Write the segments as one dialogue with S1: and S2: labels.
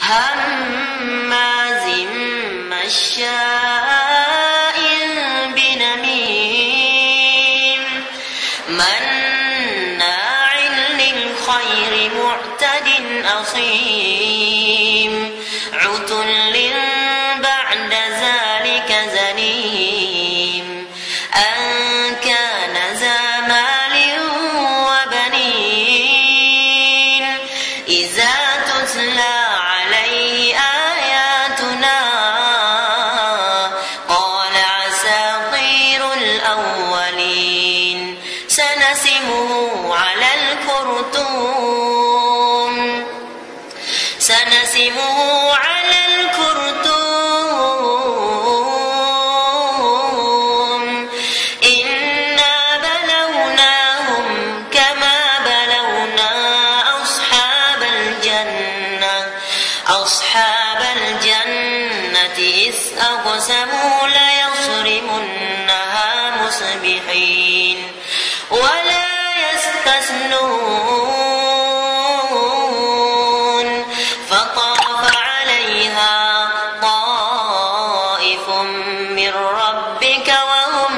S1: هماز مشاء بنميم مناع للخير معتد أثيم عتل بعد ذلك زنيم أن كان ذا مال وبنين إذا تتلى عليه آياتنا قال أساطير الأولين سنسمه على الخرطوم إنا بلوناهم كما بلونا أصحاب الجنة إذ أقسموا ليصرمنها مصبحين ولا يستثنون فطاف عليها طائف من ربك وهم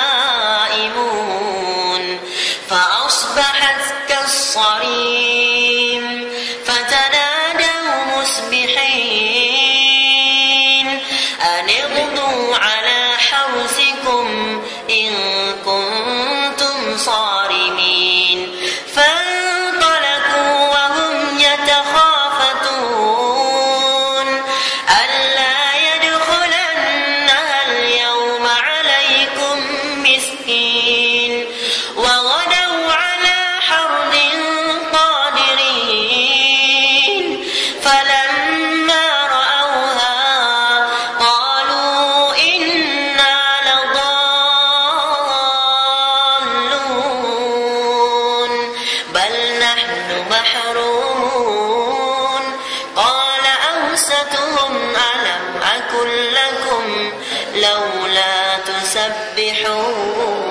S1: نائمون فأصبحت كالصريم فتنادوا مصبحين أن اغدوا على حرثكم إن كنتم صارمين فانطلقوا وهم يتخافتون ألا يدخلنها اليوم عليكم مسكين وغدوا على حرد قادرين فلما رأوها قالوا إنا لضالون بل نحن محرومون قال أوسطهم ألم أقل لكم لولا تسبحون